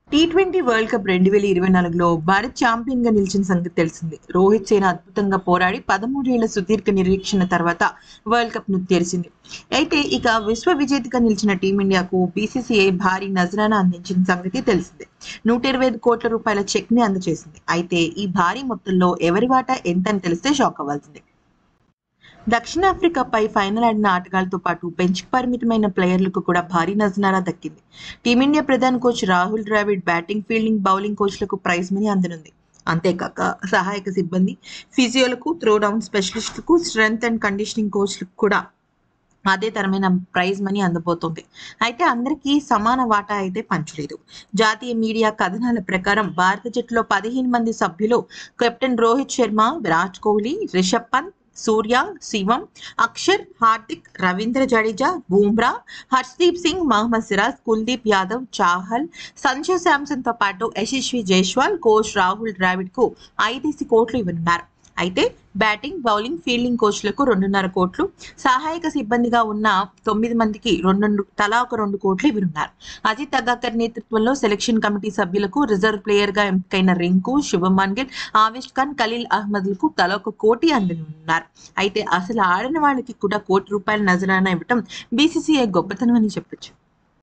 T20 world cup 2024లో Bharat champion గా నిలిచిన సంగతి తెలిసింది. రోహిత్ సేన అద్భుతంగా పోరాడి 13 ఏళ్ల సుదీర్ఘ నిరీక్షణ తర్వాత వరల్డ్ కప్ ను తెరిచింది. అయితే ఇక విశ్వ విజేతగా నిలిచిన టీమిండియాకు బీసీసీఐ భారీ నజరానా అందించిన సంగతి తెలిసిందే. 125 కోట్ల రూపాయల చెక్ ని అందజేసింది. అయితే ఈ భారీ మొత్తంలో ఎవరి వాటా ఎంతని తెలిస్తే షాక్ అవ్వాల్సిందే. దక్షిణాఫ్రికాపై ఫైనల్ ఆడిన ఆటగాళ్లతో పాటు బెంచ్కు పరిమితమైన ప్లేయర్లకు కూడా భారీ నజరానా దక్కింది. టీమిండియా ప్రధాన coach Rahul Dravid batting, fielding, bowling కోచ్లకు ప్రైజ్ మనీ అందనుంది. అంతేకాక సహాయక సిబ్బంది, ఫిజియోలకు, త్రోడౌన్ స్పెషలిస్టులకు, స్ట్రెంగ్త్ అండ్ కండిషనింగ్ కోచ్లకు కూడా అదే తరమైన ప్రైజ్ మనీ అందబోతోంది. అయితే అందరికీ సమాన వాటా అయితే పంచలేదు. జాతీయ మీడియా కథనాల ప్రకారం భారత జట్టులో 15 మంది సభ్యులు కెప్టెన్ రోహిత్ శర్మ, విరాట్ కోహ్లీ, రిషబ్ పంత్, సూర్య, శివం, అక్షర్, హార్దిక్, రవీంద్ర జడేజా, బూమ్రా, హర్షదీప్ సింగ్, మహమ్మద్ సిరాజ్, కుల్దీప్ యాదవ్, చాహల్, సంజు శాంసన్ తో పాటు యశస్వి జైస్వాల్, కోచ్ రాహుల్ ద్రావిడ్ కు 5 కోట్లు ఇవ్వనున్నారు. అయితే బ్యాటింగ్, బౌలింగ్, ఫీల్డింగ్ కోచ్లకు 2.5 కోట్లు, సహాయక సిబ్బందిగా ఉన్న 9 మందికి తలా ఒక 2 కోట్లు ఇవ్వనున్నారు. అజిత్ అగాకర్ నేతృత్వంలో సెలక్షన్ కమిటీ సభ్యులకు రిజర్వ్ ప్లేయర్ గా ఎంపికైన రింకు, శుభమన్ గిల్, ఆవిష్ ఖాన్, ఖలీల్ అహ్మద్లకు తలా 1 కోటి అందనున్నారు. అయితే అసలు ఆడిన వాళ్ళకి కూడా ₹1 కోటి నజరానా ఇవ్వటం బీసీసీఐ గొప్పతనం అని చెప్పొచ్చు.